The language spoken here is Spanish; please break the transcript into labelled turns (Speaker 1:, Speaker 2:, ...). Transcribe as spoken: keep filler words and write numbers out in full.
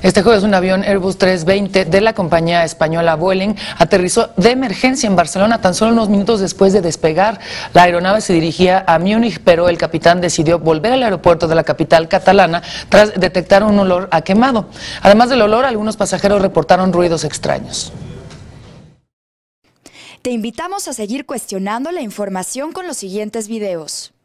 Speaker 1: Este jueves un avión Airbus trescientos veinte de la compañía española Vueling aterrizó de emergencia en Barcelona tan solo unos minutos después de despegar. La aeronave se dirigía a Múnich, pero el capitán decidió volver al aeropuerto de la capital catalana tras detectar un olor a quemado. Además del olor, algunos pasajeros reportaron ruidos extraños.
Speaker 2: Te invitamos a seguir cuestionando la información con los siguientes videos.